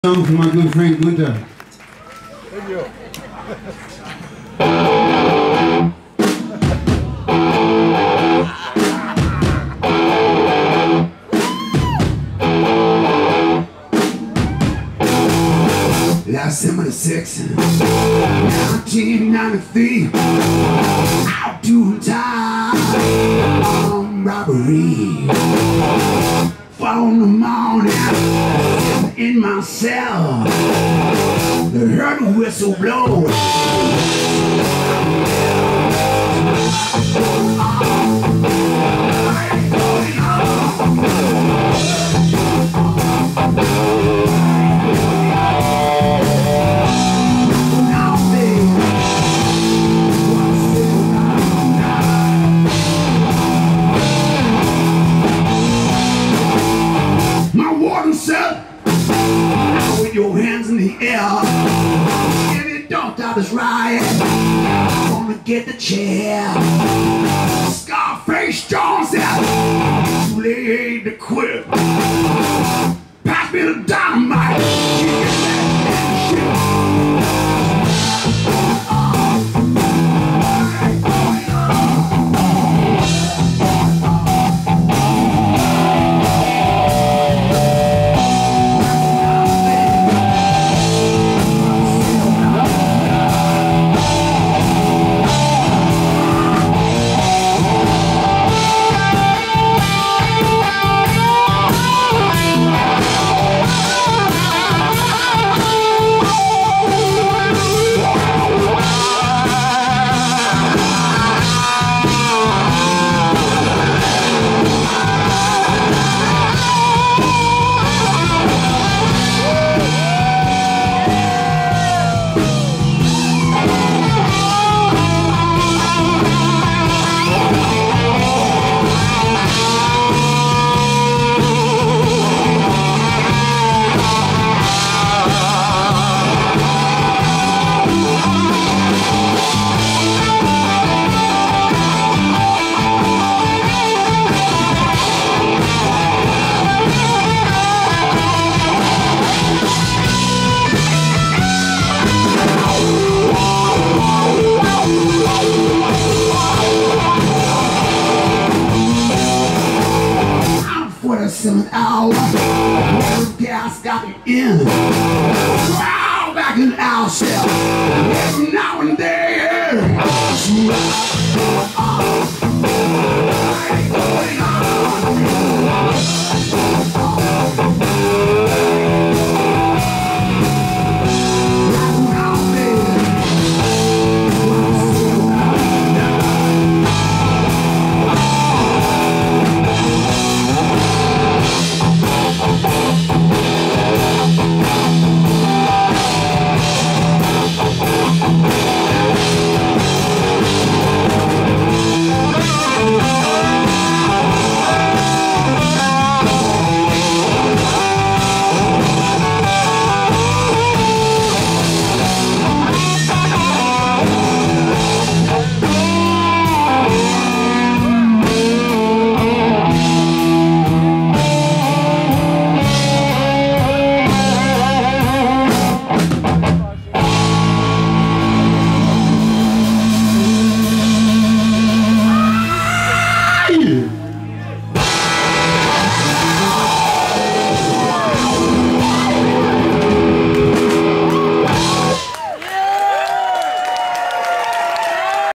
Song from my good friend Gunther. Thank you. Last 76, 1993, out doing time on robbery. 4 in the morning, in my cell, I heard the whistle blow. My warden said, with your hands in the air, if you don't stop this riot, I'm gonna get the chair. Scarface Jones said, too late to quit. Pass me the dynamite. You get that shit. An hour, gas got me in. Wow, back in our cell. Every now and then.